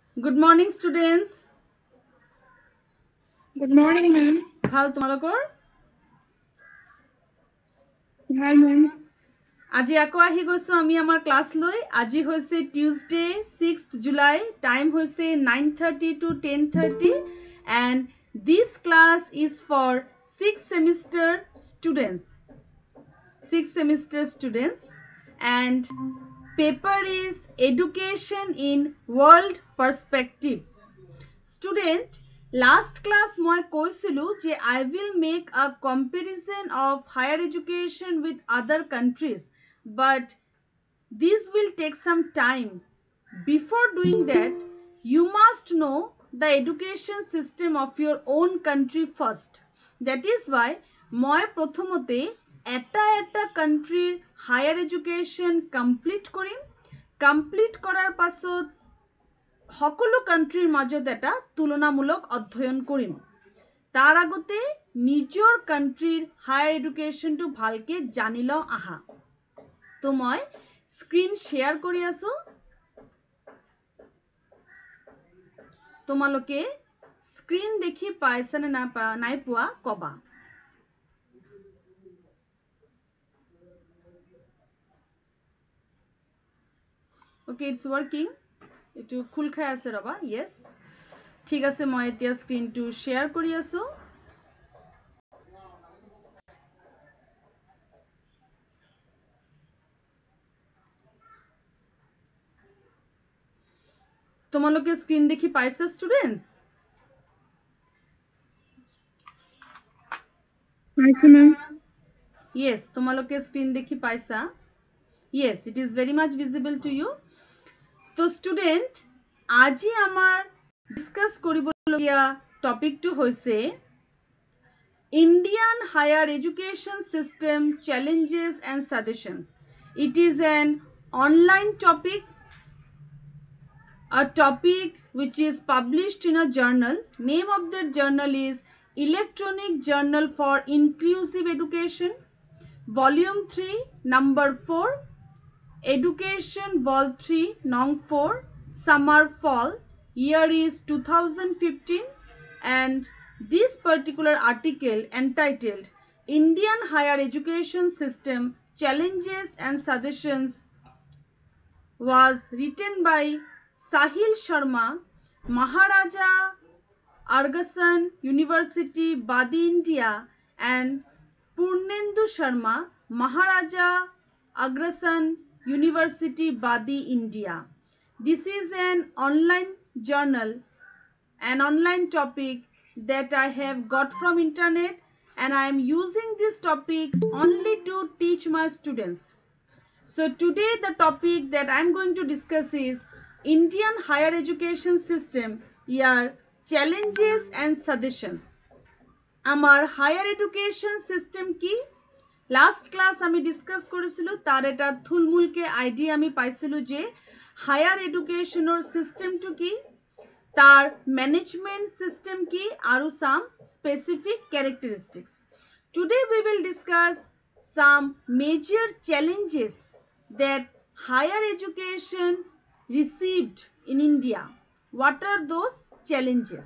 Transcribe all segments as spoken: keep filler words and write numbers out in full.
Good morning, students. Good morning, ma'am. ভাল তোমালোকৰ? Hi, ma'am. আজি আকৌ আহি গৈছো আমি আমাৰ ক্লাছ লৈ। আজি হৈছে টিউজডে sixth July. টাইম হৈছে nine thirty to ten thirty and this class is for sixth semester students. Sixth semester students and paper is Education in World Perspective. Student, last class মই কৈছিলো যে I will make a comparison of higher education with other countries, but this will take some time. Before doing that, you must know the education system of your own country first. That is why মই প্রথমতে এটা এটা countryৰ higher education complete কৰিম. Complete কৰাৰ পাছত সকলো কান্ট্রিৰ মাজত এটা তুলনামূলক অধ্যয়ন কৰিম তাৰ আগতে নিজৰ কান্ট্রিৰ হায়াৰ এডুকেশনটো ভালকে জানি লওঁ আহা তো মই স্ক্রিন শেয়ার কৰি আছো তোমালোকে স্ক্রিন দেখি পাইছানে না নাই পোৱা কবা Okay, it's working. It খুল খাই আছে ৰবা yes ঠিক আছে মই এতিয়া স্ক্রিনটো শেয়ার কৰি আছো তোমালোকে স্ক্রিন দেখি পাইছা স্টুডেন্টস Hi, ma'am. Yes, তোমালোকে স্ক্রিন দেখি পাইছা Yes, it is very much visible to you. So student, আজি আমাৰ ডিসকাস কৰিবলগীয়া টপিকটো হৈছে Indian higher education system challenges and suggestions. It is an online topic, a topic which is published in a journal. Name of that journal is Electronic Journal for Inclusive Education, Volume three, Number four, Education Vol three, Nong four, Summer Fall, year is two thousand fifteen, and this particular article entitled Indian Higher Education System Challenges and Suggestions was written by Sahil Sharma, Maharaja Agrasen University, Badi, India, and Purnendu Sharma, Maharaja Agrasen University, Badi, India. This is an online journal, an online topic that I have got from internet, and I am using this topic only to teach my students. So today the topic that I am going to discuss is Indian higher education system, year challenges and suggestions. Amar higher education system ki last class আমি discuss করেছিলো তার এটা থুলমুলকে idea আমি পাইছিলো যে higher এডুকেশনৰ সিস্টেমটো কি তার management system কি আৰু some specific characteristics today we will discuss some major challenges that higher education received in India. What are those challenges?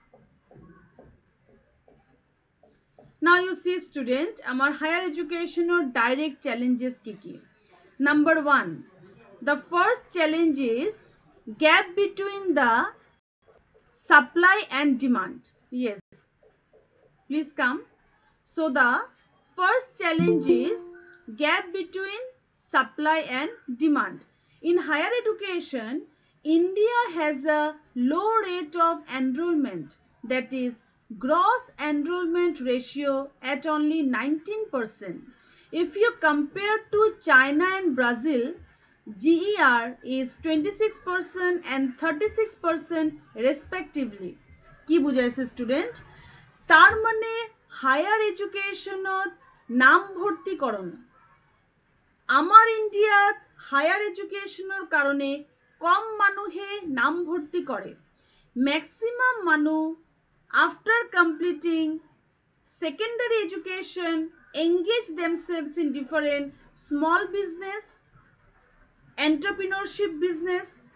Now you see student, our higher education or direct challenges kiki. Number one, the first challenge is gap between the supply and demand. Yes, please come. So the first challenge is gap between supply and demand. In higher education, India has a low rate of enrollment, that is gross enrollment ratio at only nineteen percent. If you compare to China and Brazil, G E R is twenty-six percent and thirty-six percent respectively. কি বুঝাইছে student তার মানে higher এডুকেশনত নাম ভর্তিকরণ আমার ইন্ডিয়াত higher এডুকেশনৰ কারণে কম মানুহে নাম ভর্তি করে ম্যাক্সিমাম মানুহ after completing secondary education engage themselves in different small business, entrepreneurship business,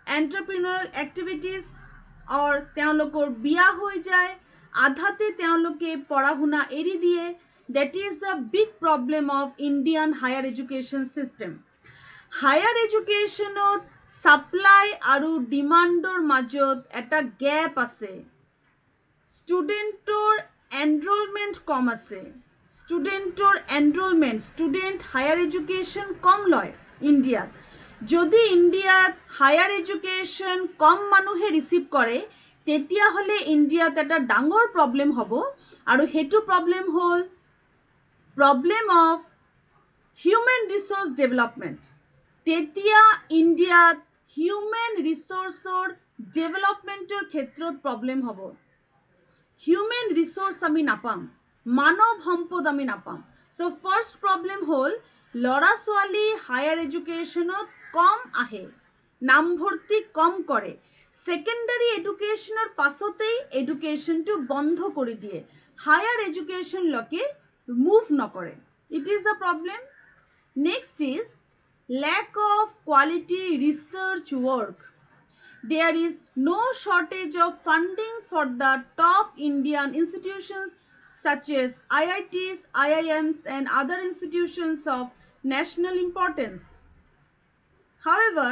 entrepreneurial activities or তেওঁলোকৰ বিয়া হৈ যায় আধাতে তেওঁলোকে পঢ়া শুনা এৰি দিয়ে that is the big problem of Indian higher education system higher education supply আৰু ডিমান্ডৰ মাজত এটা গ্যাপ আছে ষ্টুডেন্টৰ এনৰোলমেন্ট কম আছে ষ্টুডেন্টৰ এনৰোলমেন্ট ষ্টুডেন্ট হায়াৰ এডুকেশ্যন কম লয় ইণ্ডিয়াত যদি ইণ্ডিয়াত হায়াৰ এডুকেশ্যন কম মানুহে ৰিচিভ কৰে তেতিয়াহ'লে ইণ্ডিয়াত এটা ডাঙৰ প্ৰব্লেম হ'ব আৰু হেতু প্ৰব্লেম হ'ল problem of human resource development তেতিয়া ইণ্ডিয়াত হিউমেন ৰিসোৰ্সৰ ডেভেলপমেন্টৰ ক্ষেত্ৰত প্ৰব্লেম হ'ব হিউমেন ৰিসোৰ্স আমি নাপাম মানৱ সম্পদ আমি নাপাম সো ফাৰ্স্ট প্ৰব্লেম হ'ল লৰা ছোৱালী হায়াৰ এডুকেশ্যনত কম আহে নামভৰ্তি কম কৰে সেকেন্ডাৰী এডুকেশ্যনৰ পাছতেই এডুকেশ্যনটো বন্ধ কৰি দিয়ে হায়াৰ এডুকেশ্যন লকে মুভ নকৰে it is the problem next is lack of quality research work there is no shortage of funding for the top Indian institutions such as I I Ts, I I Ms and other institutions of national importance. However,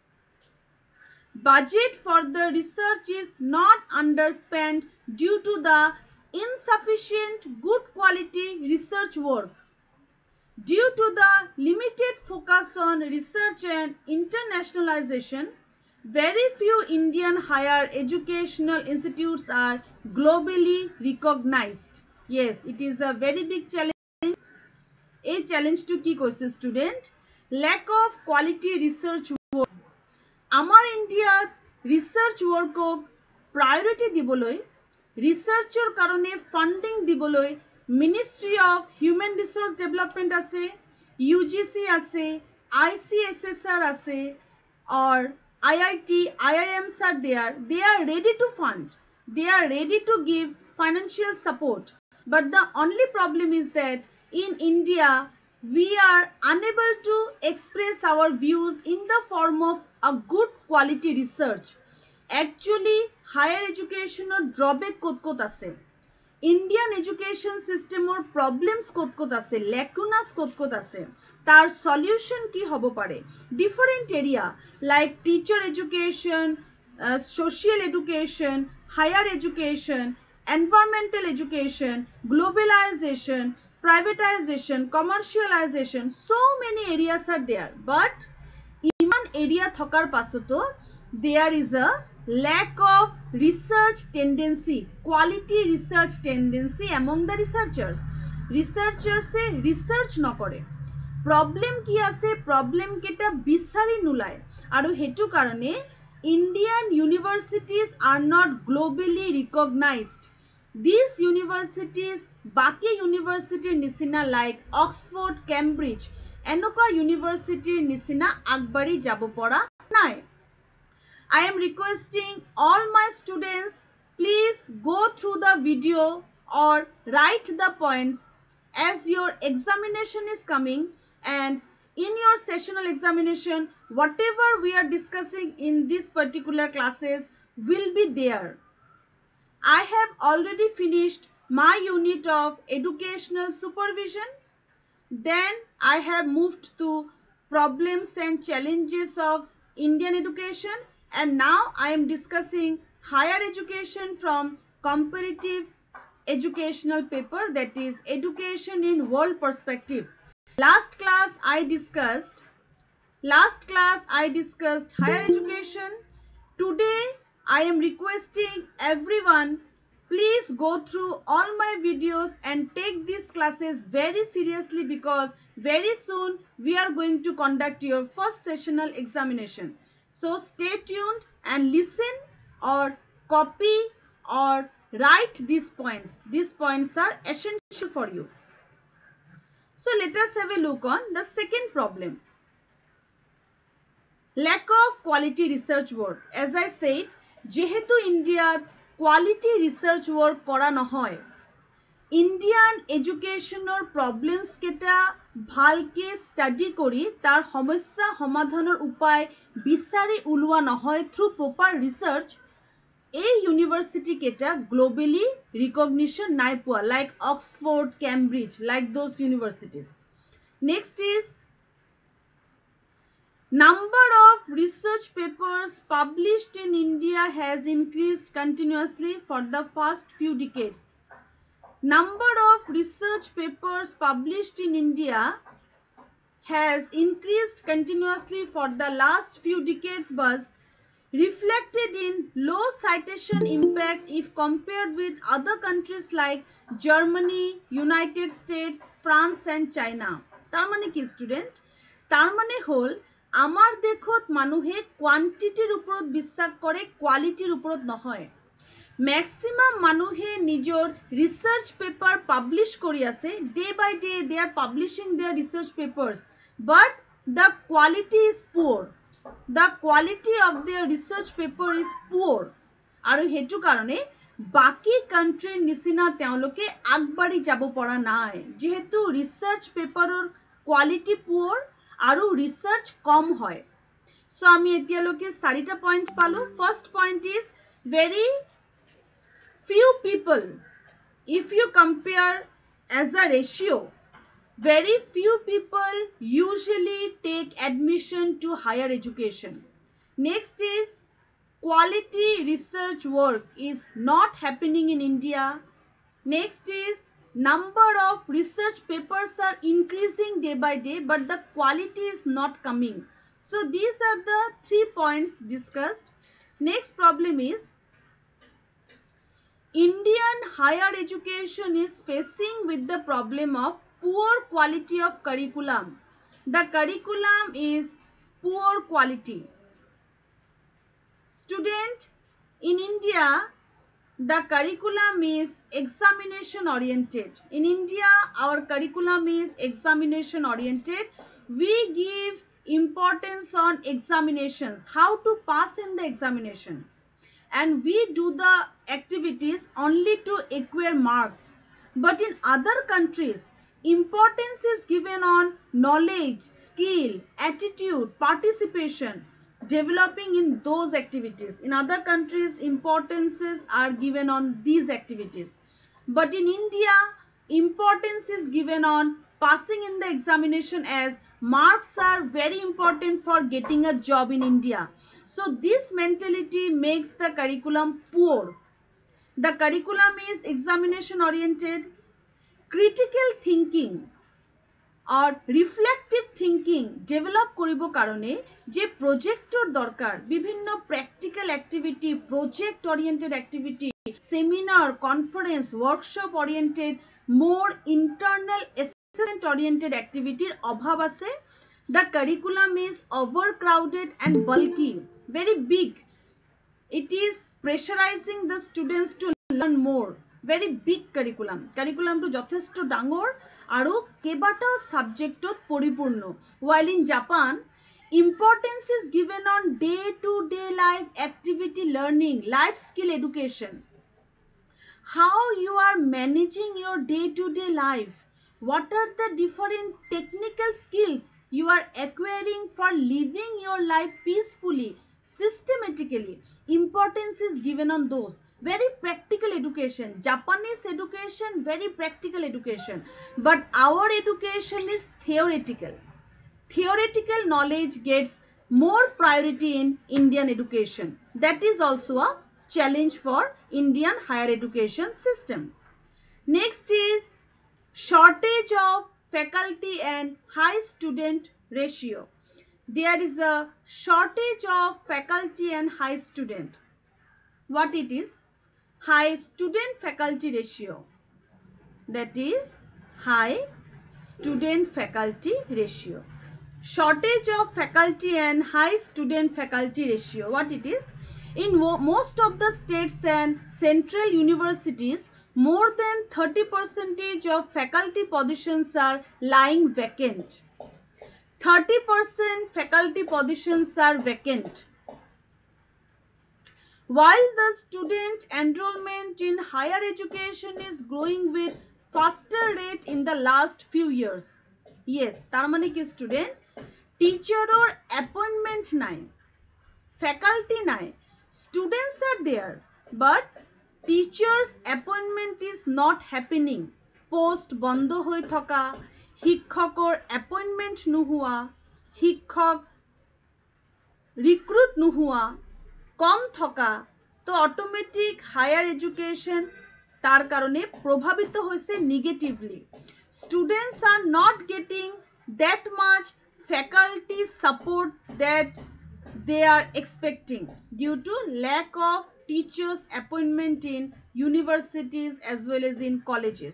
budget for the research is not underspent due to the insufficient good quality research work. Due to the limited focus on research and internationalization, very few Indian higher educational institutes are globally recognized. Yes, it is a very big challenge. A challenge to ki koise student lack of quality research work. Amar India research work priority diboloi researcher karone funding diboloi Ministry of Human Resource Development আছে U G C আছে I C S S R আছে or I I T I I Ms are there they are ready to fund they are ready to give financial support but the only problem is that in India we are unable to express our views in the form of a good quality research actually higher education or drawback kot kot ase Indian education system or problems kot kot ase lacunas kot kot ase tar solution ki hobo pare different area like teacher education uh, social education higher education environmental education globalization privatization commercialization so many areas are there but iman area thokar pasoto there is a lack of research tendency quality research tendency among the researchers researchers se research na kore problem ki ase problem keta bisari nulai aru hetu karone Indian universities are not globally recognized these universities baki university nisina like Oxford Cambridge enoka university nisina agbari jabo pora nai I am requesting all my students please go through the video or write the points as your examination is coming and in your sessional examination whatever we are discussing in this particular classes will be there. I have already finished my unit of educational supervision then I have moved to problems and challenges of Indian education and now I am discussing higher education from comparative educational paper that is education in world perspective. Last class I discussed last class I discussed higher education. Today I am requesting everyone please go through all my videos and take these classes very seriously because very soon we are going to conduct your first sessional examination. So stay tuned and listen or copy or write these points. These points are essential for you. So let us have a look on the second problem. Lack of quality research work. As I said, jehetu India quality research work kora nohoy, Indian educational problems keta ভালকে study কৰি তাৰ সমস্যা সমাধানৰ উপায় বিচাৰি উলোৱা নহয় through proper research এই ইউনিভাৰ্সিটি কেটা গ্লোবালি ৰিকগনিশন নাই পোৱা like Oxford Cambridge like those universities next is number of research papers published in India has increased continuously for the first few decades. Number of research papers published in India has increased continuously for the last few decades but reflected in low citation impact if compared with other countries like Germany, United States, France and China. তার মানে কি student তার মানে হল আমার দেখত মানুহে কোয়ান্টিটির উপৰত বিশ্বাস কৰে কোয়ালিটিৰ উপৰত নহয় ম্যাক্সিমাম মানুহে নিজৰ ৰিসাৰ্চ পেপাৰ পাবলিশ কৰি আছে day by day they are publishing their research papers but the quality is poor the quality of their research paper is poor আৰু হেতু কাৰণে বাকি কান্ট্ৰিৰ নিচিনা তেওঁলোকে আগবাঢ়ি যাব পৰা নাই যেহেতু ৰিসাৰ্চ পেপাৰৰ কোয়ালিটি পুअर আৰু ৰিসাৰ্চ কম হয় সো আমি এতিয়ালৈকে চাৰিটা পইণ্ট পালো first point is very few people if you compare as a ratio very few people usually take admission to higher education next is quality research work is not happening in India next is number of research papers are increasing day by day but the quality is not coming so these are the three points discussed next problem is Indian higher education is facing with the problem of poor quality of curriculum the curriculum is poor quality student in India the curriculum is examination oriented in India our curriculum is examination oriented we give importance on examinations how to pass in the examination and we do the activities only to acquire marks but in other countries importance is given on knowledge skill attitude participation developing in those activities in other countries importances are given on these activities but in India importance is given on passing in the examination as marks are very important for getting a job in India so this mentality makes the curriculum poor the curriculum is examination oriented critical thinking or reflective thinking develop koribo karone je projector dorkar bibhinno practical activity project oriented activity seminar conference workshop oriented more internal assessment oriented activity obhav ase the curriculum is overcrowded and bulky very big it is pressurizing the students to learn more very big curriculum curriculum to jotheshto dangor aru kebatao subjectot poripurno while in Japan importance is given on day to day life activity learning life skill education how you are managing your day to day life what are the different technical skills you are acquiring for living your life peacefully systematically importance is given on those very practical education Japanese education very practical education but our education is theoretical theoretical knowledge gets more priority in Indian education that is also a challenge for Indian higher education system next is shortage of faculty and high student ratio there is a shortage of faculty and high student what it is high student faculty ratio that is high student faculty ratio shortage of faculty and high student faculty ratio what it is in most of the states and central universities more than thirty percent of faculty positions are lying vacant thirty percent faculty positions are vacant while the student enrollment in higher education is growing with faster rate in the last few years Yes, তার মানে কি student টিচারর appointment নাই, faculty নাই, students are there but teachers appointment is not happening. Post বন্ধ হৈ থকা, শিক্ষকৰ এপইণ্টমেণ্ট নোহোৱা, শিক্ষক ৰিক্ৰুট নোহোৱা, কম থকা, তো অটোমেটিক হায়াৰ এডুকেশ্যন তাৰ কাৰণে প্ৰভাৱিত হৈছে negatively. Students are not getting that much faculty support that they are expecting due to lack of teachers appointment in universities as well as in colleges.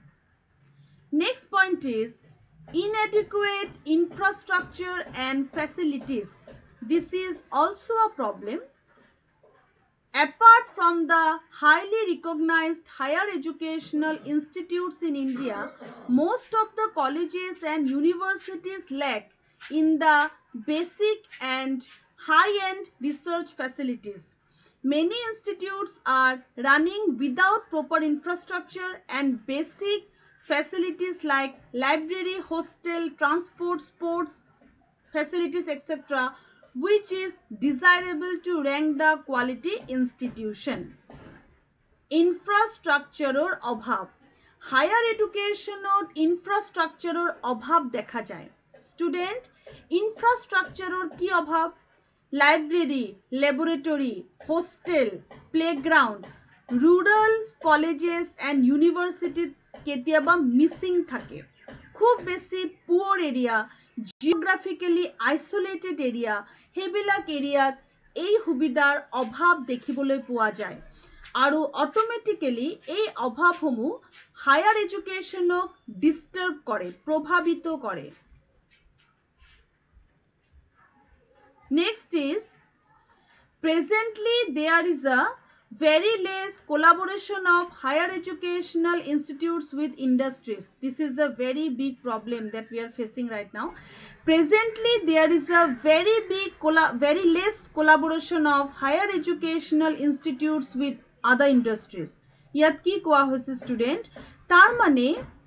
Next point is inadequate infrastructure and facilities. This is also a problem. Apart from the highly recognized higher educational institutes in India, most of the colleges and universities lack in the basic and high-end research facilities. Many institutes are running without proper infrastructure and basic facilities like library, hostel, transport, sports facilities, et cetera, which is desirable to rank the quality institution. Infrastructureor অভাৱ, higher এডুকেশ্যনত ইনফ্ৰাষ্ট্ৰাকচাৰৰ অভাৱ দেখা যায়। Student ইনফ্ৰাষ্ট্ৰাকচাৰৰ কি অভাৱ? Library, laboratory, hostel, playground, rural colleges and ইউনিভাৰ্চিটিত কেতিয়াবা মিচিং থাকে। খুব বেছি পুৱাৰ এৰিয়া, জিঅ'গ্ৰাফিকেলি আইচলেটেড এৰিয়া, সেইবিলাক এৰিয়াত এই সুবিধাৰ অভাৱ দেখিবলৈ পোৱা যায় আৰু অটোমেটিকেলি এই অভাৱসমূহ হায়াৰ এডুকেশ্যনক ডিষ্টাৰ্ব কৰে, প্ৰভাৱিত কৰে। Next is presently there is a very less collaboration of higher educational institutes with industries. This is a very big problem that we are facing right now. Presently there is a very big very less collaboration of higher educational institutes with other industries. ইয়াত কি কোৱা হৈছে student? তাৰ মানে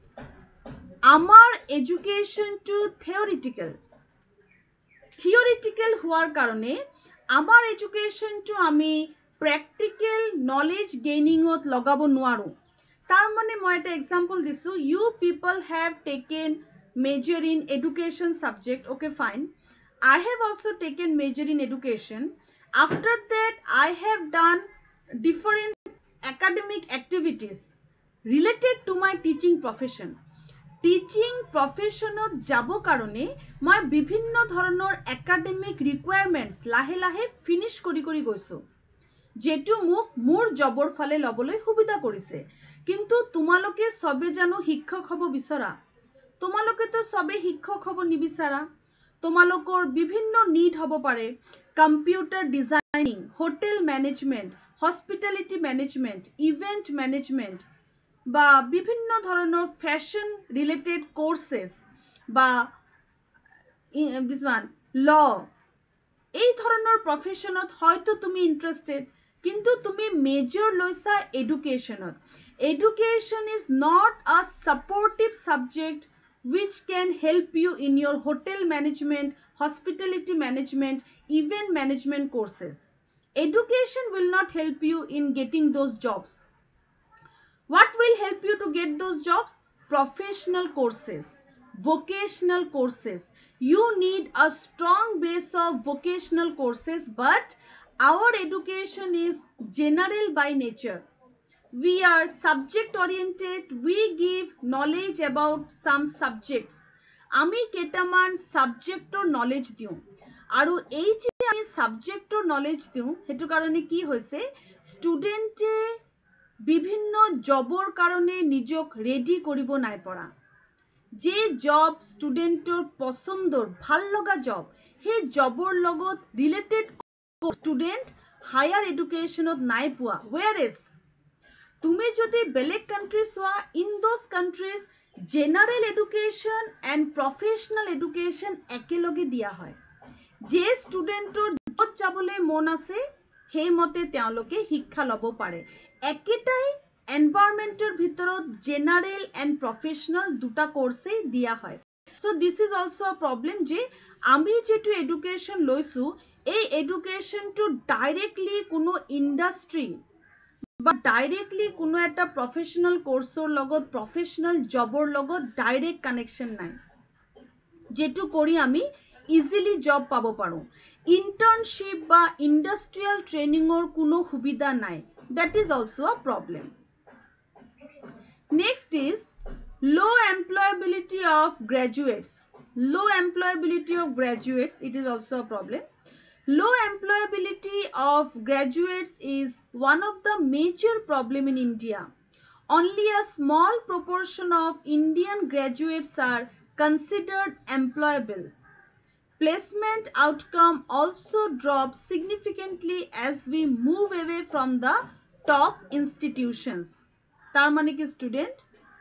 আমাৰ এডুকেশ্যনটো থিওৰিটিকেল theoretical হওয়ার কারণে আমার এডুকেশনটো আমি প্র্যাকটিক্যাল নলেজ গেইনিংত লগাব নোৱাৰো। তার মানে মই এটা এক্সাম্পল দিছো, you people have taken major in education subject, okay fine, I have also taken major in education. After that I have done different academic activities related to my teaching profession. Teaching প্ৰফেশ্যনত যাব কাৰণে মই বিভিন্ন ধৰণৰ academic requirements লাহে লাহে finish কৰি কৰি গৈছো, যেটো মোক মোৰ জবৰ ফালে ল'বলৈ সুবিধা কৰিছে। কিন্তু তোমালোকে সবে জানো শিক্ষক হ'ব বিচৰা? তোমালোকে তো সবে শিক্ষক হ'ব নিবিচাৰা। তোমালোকৰ বিভিন্ন নিড হ'ব পাৰে, computer designing, hotel management, hospitality management, event management বা বিভিন্ন ধৰণৰ ফ্যাশন রিলেটেড কোর্সেস বা দিস ওয়ান ল, এই ধৰণৰ প্রফেশনত হয়তো তুমি ইন্টারেস্টেড, কিন্তু তুমি মেজর লৈছা এডুকেশনত। Education is not a supportive subject which can help you in your hotel management, hospitality management, event management courses. Education will not help you in getting those jobs. What will help you to get those jobs? Professional courses, vocational courses. You need a strong base of vocational courses, but our education is general by nature. We are subject oriented, we give knowledge about some subjects. Ami ketaman subjector knowledge diu, aru ei je ami subjector knowledge diu, hetu karone ki hoise studente বিভিন্ন জবৰ কাৰণে নিজক ready কৰিব নাই পৰা। যে job ষ্টুডেণ্টৰ পছন্দৰ ভাল লগা জব, সেই জবৰ লগত ৰিলেটেড ষ্টুডেণ্ট হায়াৰ এডুকেশ্যনত নাই পোৱা। ৱেৰ ইজ তুমি যদি বেলেগ কাণ্ট্ৰি চোৱা, in those countries general education and professional education একেলগে দিয়া হয়। যে ষ্টুডেণ্টৰ য'ত যাবলৈ মন আছে সেইমতে তেওঁলোকে শিক্ষা ল'ব পাৰে। একেটাই এনভায়ৰনমেন্টের ভিতৰত জেনারেল এন্ড প্রফেশনাল দুটা কোর্সে দিয়া হয়। So this is also a problem je ami jetu education loisu ei education to directly kuno industry but directly kuno eta professional course or logot professional job or logot direct connection nai jetu kori ami easily job pabo paro internship ba industrial training or kuno hubida nai that is also a problem. Next is low employability of graduates. Low employability of graduates, it is also a problem. Low employability of graduates is one of the major problem in India. Only a small proportion of Indian graduates are considered employable. Placement outcome also drops significantly as we move away from the top institutions. तार माने कि student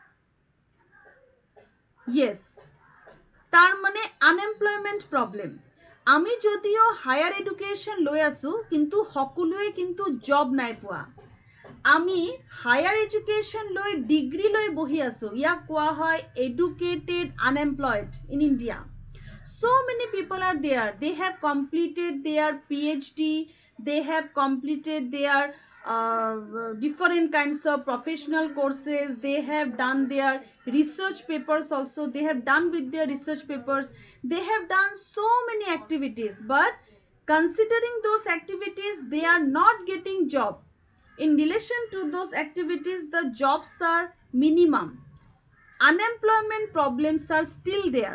yes तार माने unemployment problem आमी जदिओ higher education लय आसु किंतु हकुलुए किंतु जॉब नाइ पुआ आमी हायर एडुकेशन लय डिग्री लय बहि आसु या कोआ হয় educated unemployed in India. So many people are there, they have completed their PhD, they have completed their Uh, different kinds of professional courses, they have done their research papers also, they have done with their research papers, they have done so many activities, but considering those activities they are not getting job. In relation to those activities the jobs are minimum, unemployment problems are still there.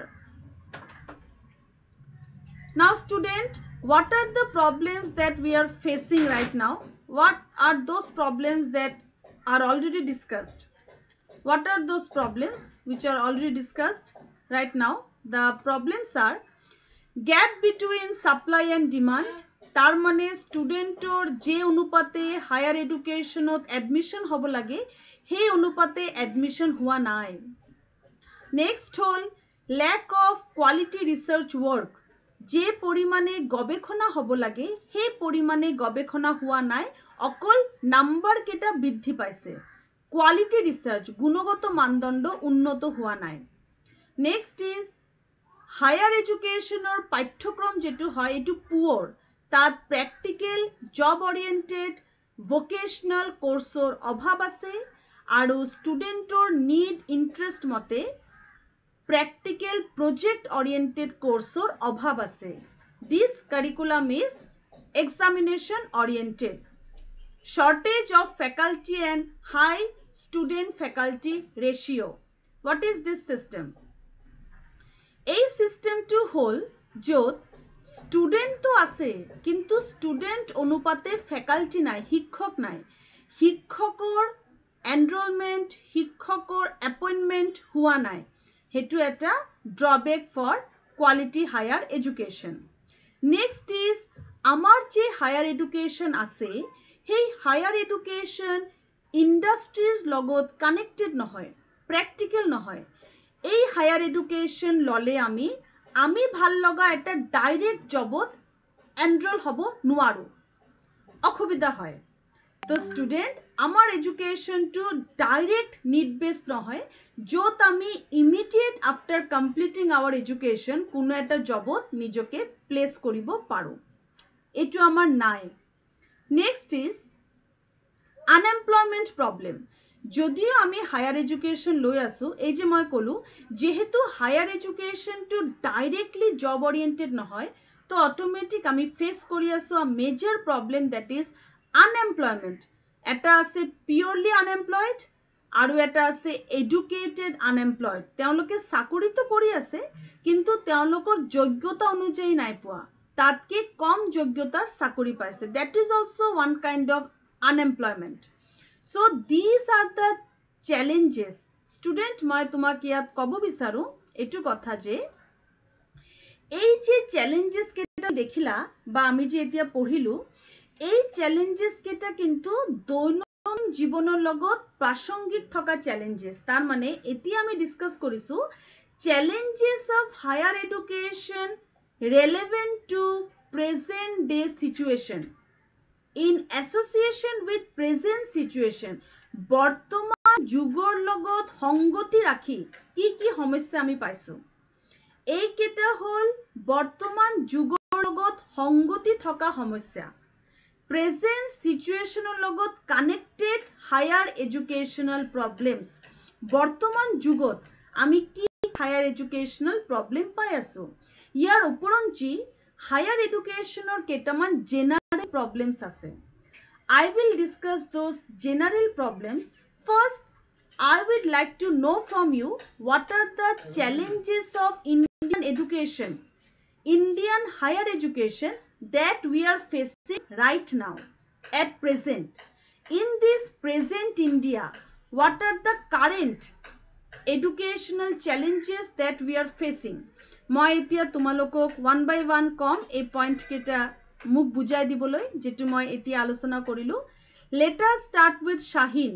Now student, what are the problems that we are facing right now? What are those problems that are already discussed? What are those problems which are already discussed right now? The problems are gap between supply and demand. तार माने student और जे अनुपाते higher education ot admission होबो लागे हे अनुपाते admission हुआ नाय. Next हल lack of quality research work. যে পরিমাণে গবেষণা হব লাগে সেই পরিমাণে গবেষণা হোৱা নাই অকল নাম্বার কেটা বৃদ্ধি পাইছে কোয়ালিটি রিসার্চ গুণগত মানদণ্ড উন্নত হোৱা নাই. নেক্সট ইজ হায়ার এডুকেশনৰ পাঠ্যক্রম যেটো হয় এটো পুअर তাত প্র্যাকটিক্যাল জব ওরিয়েন্টেড ভোকেশনাল কোর্সৰ অভাৱ আছে আৰু স্টুডেন্টৰ নিড ইন্টারেস্ট মতে practical project oriented course or অভাৱ আছে. This curriculum is examination oriented. Shortage of faculty and high student faculty ratio. What is this system? এই সিস্টেমটো হল যত স্টুডেন্ট তো আছে কিন্তু স্টুডেন্ট অনুপাতে ফ্যাকাল্টি নাই, শিক্ষক নাই. শিক্ষকৰ এনৰোলমেন্ট, শিক্ষকৰ এপইন্টমেন্ট হোৱা নাই. হেতু এটা drawback for quality higher education. Next is আমার যে higher education আছে সেই higher education industries লগত connected নহয়, practical নহয়. এই higher education ললে আমি আমি ভাল লগা এটা direct jobত enroll হব নোৱাৰো, অসুবিধা হয়. তো স্টুডেন্ট আমার এডুকেশন টু ডাইরেক্ট নিড বেসড নহয় যত আমি immediate after completing our education কোনো একটা জবত নিজকে প্লেস কৰিব পাৰো, এটো আমার নাই. Next is unemployment problem. যদিও আমি হায়ার এডুকেশন লৈ আছো এই যে মই কলো যেহেতু হায়ার এডুকেশন টু ডাইরেক্টলি জব ওরিয়েন্টেড নহয় তো অটোমেটিক আমি ফেস কৰি আছো a major problem that is unemployment. এটা আছে purely unemployed আৰু এটা আছে educated unemployed. তেওঁলোকে চাকৰি তো কৰি আছে কিন্তু তেওঁলোকৰ যোগ্যতা অনুযায়ী নাই পোৱা, তাতকে কম যোগ্যতাৰ চাকৰি পাইছে. That is also one kind of unemployment. So these are the challenges. Student মই তোমাক ইয়াত কব বিচাৰো এটো কথা যে এই যে challenges কেটা দেখিলা বা আমি যে এতিয়া পঢ়িলো এই চ্যালেঞ্জেস কেটা কিন্তু দৈনন্দিন জীবনৰ লগত প্ৰাসংগিক থকা চ্যালেঞ্জেস. তাৰ মানে এতিয়া আমি ডিসকাস কৰিছো challenges of higher education relevant to present day situation in association with present situation. বৰ্তমান যুগৰ লগত সংগতি ৰাখি কি কি সমস্যা আমি পাইছো এই কেটা হল বৰ্তমান যুগৰ লগত সংগতি থকা সমস্যা প্ৰেজেন্ট সিচুৱেচনৰ লগত কানেক্টেড হায়াৰ এডুকেশ্যনাল প্ৰবলেমছ বৰ্তমান যুগত আমি কি হায়াৰ এডুকেশ্যনাল প্ৰবলেম পাই আছো ইয়াৰ ওপৰঞ্চি হায়াৰ এডুকেশ্যনৰ কেইটামান জেনাৰেল প্ৰবলেমছ আছে I will discuss those general problems. First, I would like to know from you what are the challenges of Indian education, Indian higher education that we are facing right now, at present. In this present India, what are the current educational challenges that we are facing? মই এতিয়া তোমালোকক one by one কম এই point কেইটা মুখ বুজাই দিবলৈ যেটো মই এতিয়া আলোচনা কৰিলো let us start with Shaheen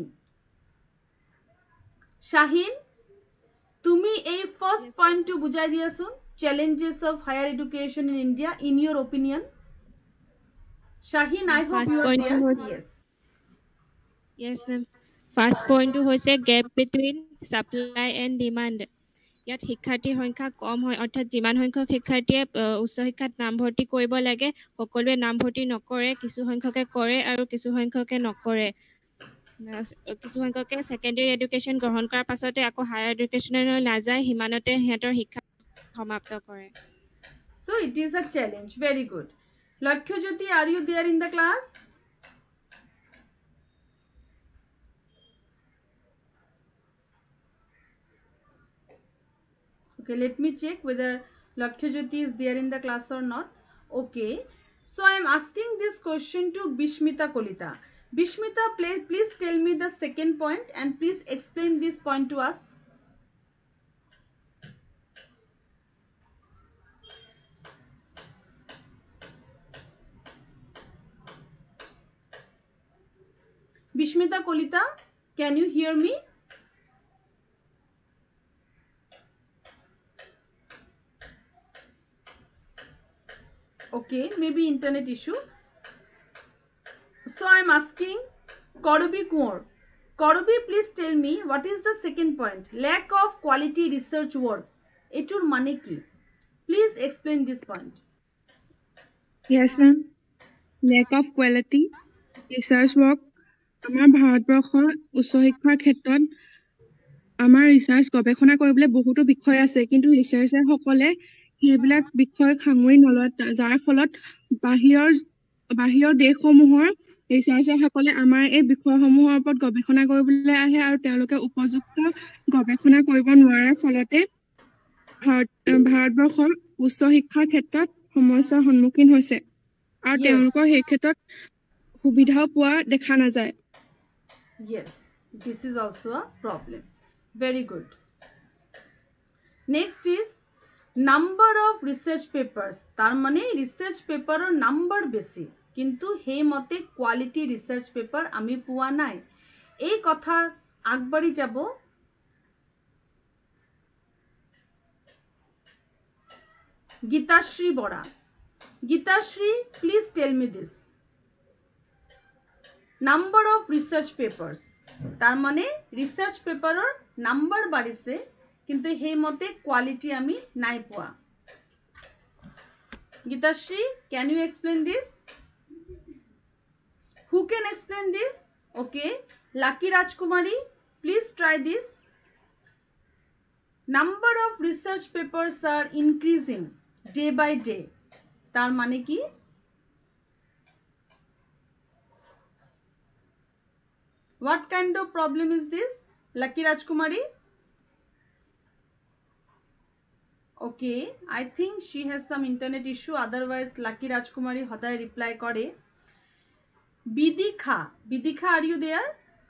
Shaheen তুমি এই ফার্স্ট পয়েন্ট টু বুজাই দিয়াছোন challenges of higher education in India in your opinion Shaheen I hope you are there yes yes ma'am first point to hoise gap between supply and demand ইয়াত শিক্ষাৰ্থীৰ সংখ্যা কম হয় অৰ্থাৎ যিমান সংখ্যক শিক্ষাৰ্থীয়ে উচ্চ শিক্ষাত নামভৰ্তি কৰিব লাগে সকলোৱে নামভৰ্তি নকৰে কিছু সংখ্যকে কৰে আৰু কিছু সংখ্যকে নকৰে কিছু সংখ্যকে সেকেন্ডাৰী এডুকেশ্যন গ্ৰহণ কৰাৰ পাছতে আকৌ হায়াৰ এডুকেশ্যনলৈ নাযায় হিমানতে হেতৰ শিক্ষা সমাপ্ত কৰে so it is a challenge very good Lakhyajyoti are you there in the class Okay, let me check whether Lakhyajyoti is there in the class or not. Okay, so I am asking this question to Bishmita Kolita. Bishmita, please, please tell me the second point and please explain this point to us. Bishmita Kolita, can you hear me? Okay, maybe internet issue. So I am asking Korobi Kumar. Korobi, please tell me what is the second point? Lack of quality research work. Etur mane ki? Please explain this point. Yes, ma'am. Lack of quality research work. আমাৰ ভাৰতবৰ্ষৰ উচ্চ শিক্ষাৰ ক্ষেত্ৰত আমাৰ research গৱেষণা কৰিবলৈ বহুতো বিষয় আছে কিন্তু ৰিসাৰ্চাৰ সকলে সেইবিলাক বিষয় সাঙুৰি নলয় যাৰ ফলত বাহিৰৰ বাহিৰৰ দেশসমূহৰ ৰিসাৰ্চাৰ সকলে আমাৰ এই বিষয়সমূহৰ ওপৰত গৱেষণা কৰিবলৈ আহে আৰু তেওঁলোকে উপযুক্ত গৱেষণা কৰিব নোৱাৰাৰ ফলতে ভাৰতবৰ্ষৰ উচ্চ শিক্ষাৰ ক্ষেত্ৰত সমস্যাৰ সন্মুখীন হৈছে আৰু তেওঁলোকৰ সেই ক্ষেত্ৰত সুবিধা পোৱা দেখা নাযায় Yes, this is also a problem. Very good. Next is number of research papers. তার মানে research paper or number বেশি কিন্তু সেই মতে quality research paper আমি পোৱা নাই এই কথা আগবাঢ়ি যাব Gitashree Bora. Gitashree, please tell me this. Number of research papers. তার মানে research paper or number বাড়িছে কিন্তু সেই মতে quality আমি নাই পোৱা Gitashree, can you explain this? Who can explain this? Okay, Lucky Rajkumari, please try this. Number of research papers are increasing day by day. তার মানে কি? What kind of problem is this? Lucky Rajkumari? Okay, I think she has some internet issue. Otherwise, Lucky Rajkumari hoday reply kore. Bidikha. Bidikha, are you there?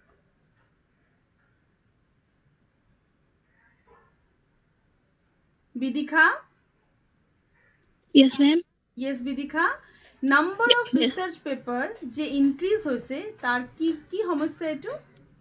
Bidikha? Yes, ma'am. Yes, Bidikha. Number of research paper যে increase হয়েছে তার কি কি সমস্যা এটো?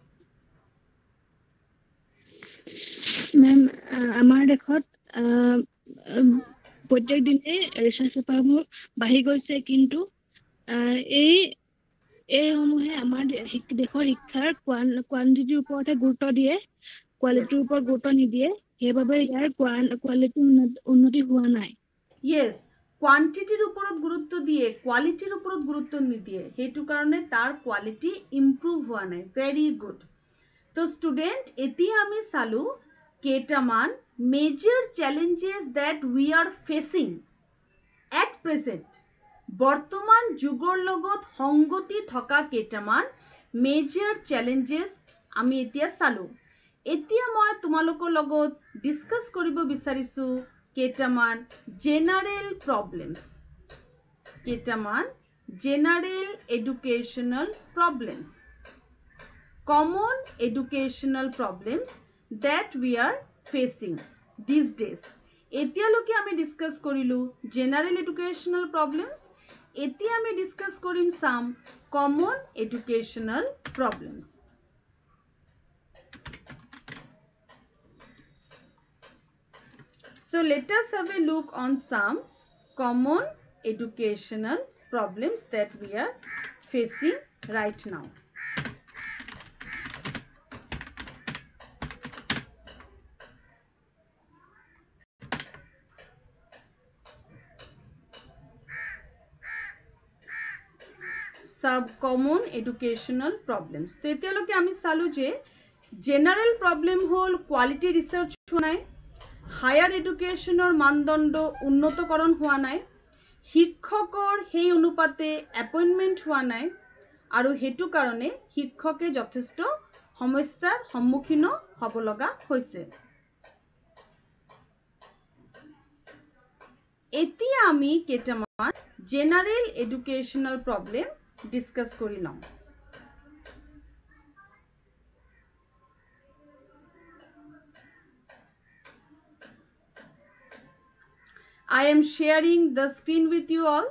Ma'am, আমাৰ দেশত প্ৰত্যেক দিনে ৰিসাৰ্চ পেপাৰবোৰ বাঢ়ি গৈছে কিন্তু এই এই সমূহে আমাৰ দেশৰ শিক্ষাৰ কোৱান্টিটিৰ ওপৰতে গুৰুত্ব দিয়ে কোৱালিটিৰ ওপৰত গুৰুত্ব নিদিয়ে সেইবাবে ইয়াৰ কোৱালিটি উন্নতি হোৱা নাই। Yes, কোয়ান্টিটির উপরত গুরুত্ব দিয়ে কোয়ালিটির উপরত গুরুত্ব নিদিয়ে হেতু কারণে তার কোয়ালিটি ইমপ্রুভ হোৱা নাই। Very good. তো স্টুডেন্ট এতিয়া আমি চালু কেইটামান major challenges that we are facing at present, বর্তমান যুগৰ লগত সংগতি থকা কেইটামান মেজর চ্যালেঞ্জেস আমি এতিয়া চালু। এতিয়া মই তোমালোকৰ লগত ডিসকাস কৰিব বিচাৰিছো কেইটামান জেনারেল প্রবলেমস, কেইটামান general educational problems, common educational problems that we are facing this days. এতিয়ালৈকে আমি ডিসকাস কৰিলো জেনারেল এডুকেশনাল প্রবলেমস, এতিয়া আমি ডিসকাস কৰিম some common educational problems. So let us have a look on some common educational problems that we are facing right now. Some common educational problems. তো এতিয়ালৈকে আমি চালো যে জেনারেল প্রবলেম হল quality research হোৱা নাই, হায়ার এডুকেশনৰ মানদণ্ড উন্নতকৰণ হোৱা নাই, শিক্ষকৰ সেই অনুপাতে এপইন্টমেন্ট হোৱা নাই, আৰু হেতু কাৰণে শিক্ষকে যথেষ্ট সমস্যাৰ সন্মুখীন হ'ব লগা হৈছে। এতিয়া আমি কেইটামান জেনারেল এডুকেশনাল প্রবলেম ডিসকাস কৰি লম। I am sharing the screen with you all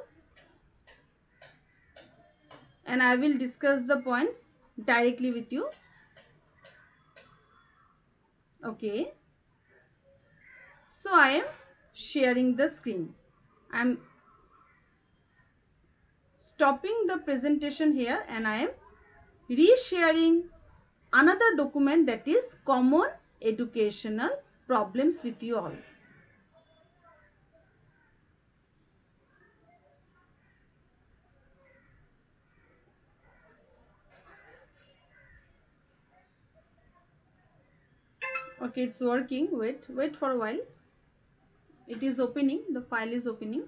and I will discuss the points directly with you. Okay. So I am sharing the screen. I am stopping the presentation here and I am resharing another document that is common educational problems with you all. Okay, it's working. Wait, wait for a while. It is opening. The file is opening.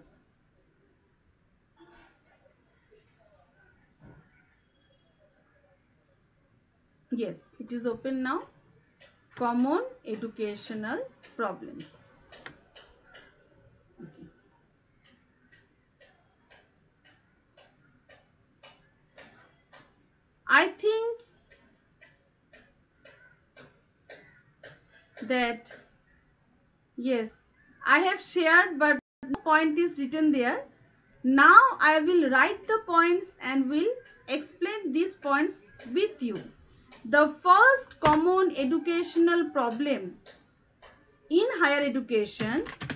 Yes, it is open now. Common educational problems. Okay. I think that yes, I have shared but no point is written there. Now I will write the points and will explain these points with you. The first common educational problem in higher education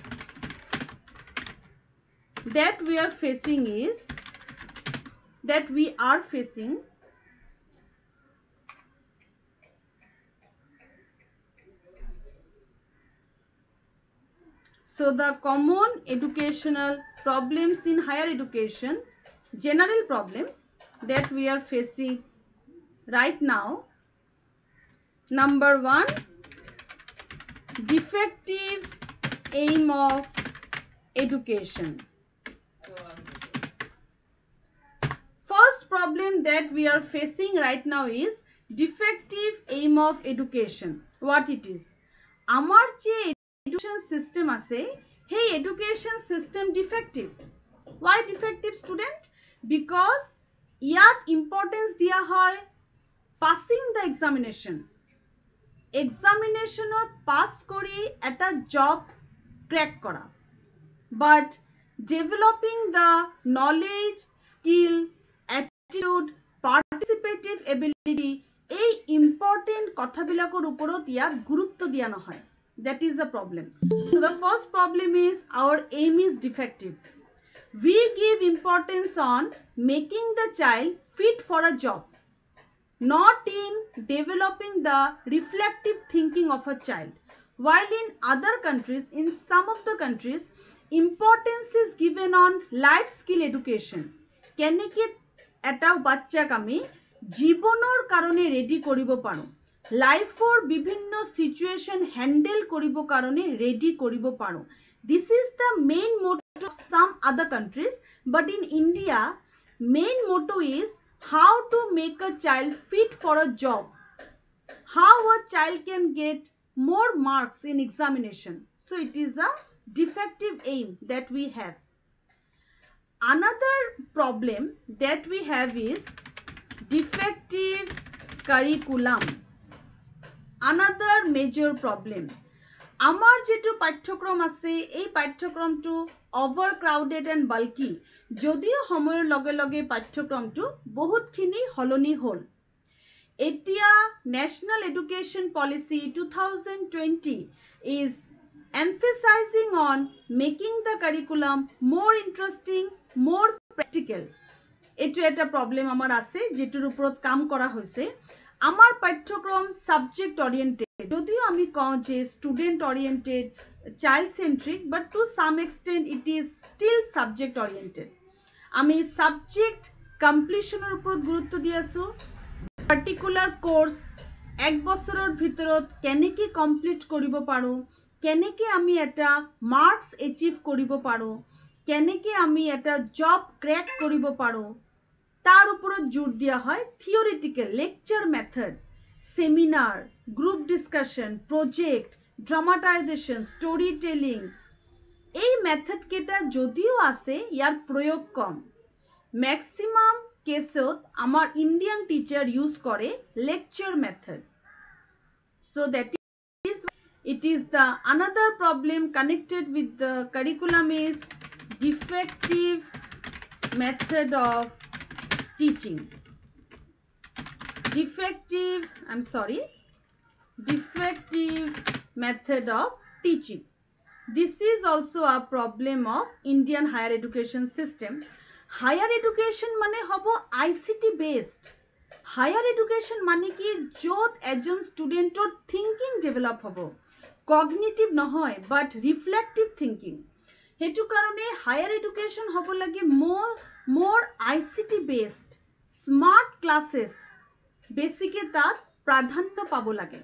that we are facing is that we are facing So the common educational problems in higher education, general problem that we are facing right now. Number one, defective aim of education. First problem that we are facing right now is defective aim of education. What it is? Amar je education system ase, hey education system defective. Why defective student? Because ইয়াত importance দিয়া হয় passing the examination. Examinationত pass কৰি এটা job crack কৰা. But developing the knowledge, skill, attitude, participative ability, এই important কথাবিলাকৰ ওপৰত ইয়াত গুৰুত্ব দিয়া নহয়. That is the problem. So the first problem is our aim is defective. We give importance on making the child fit for a job, not in developing the reflective thinking of a child. while in other countries, in some of the countries, importance is given on life skill education. কেনেকে এটা বাচ্চাক আমি জীৱনৰ কাৰণে ready কৰিব পাৰো, লাইফৰ বিভিন্ন situation handle কৰিব কাৰণে ৰেডি কৰিব পাৰো. This is the main motto of some other countries, but in India, main motto is how to make a child fit for a job, how a child can get more marks in examination. So it is a defective aim that we have. Another problem that we have is defective curriculum. Another major problem. Amar jetu পাঠ্যক্রম আছে এই পাঠ্যক্রমটো overcrowded and bulky. যদিও সময়ৰ লগে লগে পাঠ্যক্ৰমটো বহুতখিনি হলনি হল. এতিয়া National Education Policy twenty twenty is emphasizing on making the curriculum more interesting, more practical. এটো এটা প্রবলেম আমার আছে যেটার উপর কাম করা হয়েছে. আমার পাঠ্যক্রম সাবজেক্ট ওরিয়েন্টেড, যদিও আমি কও যে student oriented, child centric, but to some extent it is still subject oriented. আমি সাবজেক্ট কমপ্লিশনের উপর গুরুত্ব দিয়ে আছো. পার্টিকুলার কোর্স এক বছরের ভিতৰত কেনেকে কমপ্লিট কৰিব পাৰো, কেনেকে আমি এটা মার্কস এচিভ কৰিব পাৰো, কেনেকে আমি এটা জব ক্র্যাক কৰিব পাৰো, তার উপৰত জোর দিয়া হয়. Theoretical lecture method, seminar, group discussion, project, dramatization, story telling, এই মেথড কেটা যদিও আছে ইয়ার প্রয়োগ কম. ম্যাক্সিমাম কেসত আমার ইন্ডিয়ান টিচার ইউজ করে lecture method. So that is it is the another problem connected with the curriculum is defective method of teaching. Defective, I'm sorry, defective method of teaching. This is also a problem of Indian higher education system. Higher education mane hobo I C T based. Higher education mane ki jot ejon student or thinking develop hobo. Cognitive নহয় but reflective thinking. হেতু কারণে higher education হব লাগে more more I C T based, smart classes বেসিকে তাত প্রাধান্য পাব লাগে.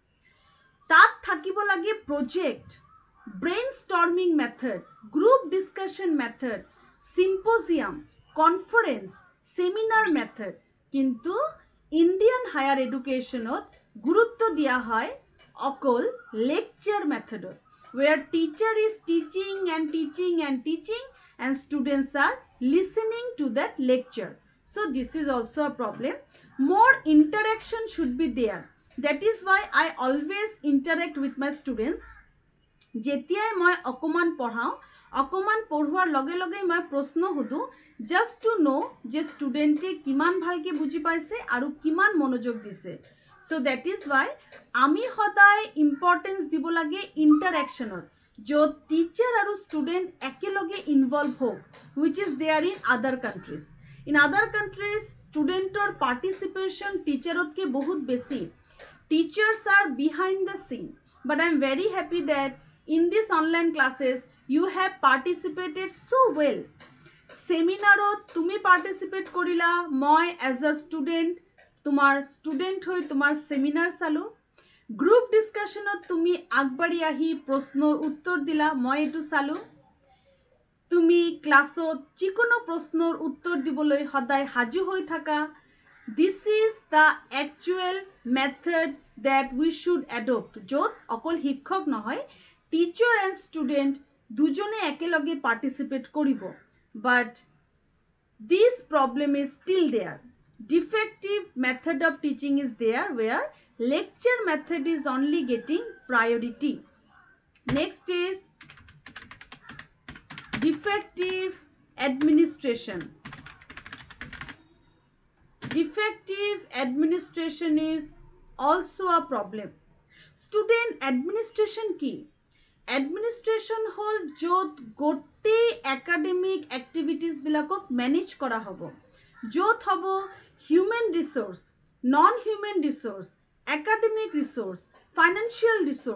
তাত থাকিব লাগে project, brainstorming method, group discussion method, symposium, conference, seminar method. কিন্তু ইন্ডিয়ান হায়ার এডুকেশনত গুরুত্ব দিয়া হয় অকল lecture method, where teacher is teaching and teaching and teaching and students are listening to that lecture. So this is also a problem. More interaction should be there. That is why I always interact with my students. যেতিয়াই মই অকমান পঢ়াও, অকমান পঢ়োৱাৰ লগে লগে মই প্ৰশ্ন সুধো, just to know যে স্টুডেন্টে কিমান ভালকে বুজি পাইছে আৰু কিমান মনোযোগ দিছে. So that is why আমি সদায় ইম্পৰ্টেন্স দিব লাগে ইন্টাৰেকশনৰ, য'ত টিচাৰ আৰু ষ্টুডেন্ট একেলগে ইনভলভ হওক, which is there in other countries. In other countries, স্টুডেন্টৰ পাৰ্টিচিপেশন টিচাৰতকে বহুত বেছি. Teachers are behind the scene, but I am very happy that in this online classes you have participated so well. Seminarot tumi participate korila, moi as a student তোমার student হই তোমার seminar চালো. Group ডিসকাশনত তুমি আগবাড়ি আহি প্রশ্নৰ উত্তৰ দিলা, মই এটো চালো. তুমি ক্লাছত যিকোনো প্ৰশ্নৰ উত্তৰ দিবলৈ সদায় হাজু হৈ থাকা. This is the actual method that we should adopt. য'ত অকল শিক্ষক নহয়, টিচাৰ এণ্ড ষ্টুডেন্ট দুজনে একেলগে পাৰ্টিচিপেট কৰিব. But this problem is still there. Defective method of teaching is there, where lecture method is only getting priority. Next is defective administration. Defective administration is also a problem. Student administration ki? Administration hol jot gote academic activities bilakok manage kora hobo. Jot hobo human resource, non-human resource, academic resource, financial resource,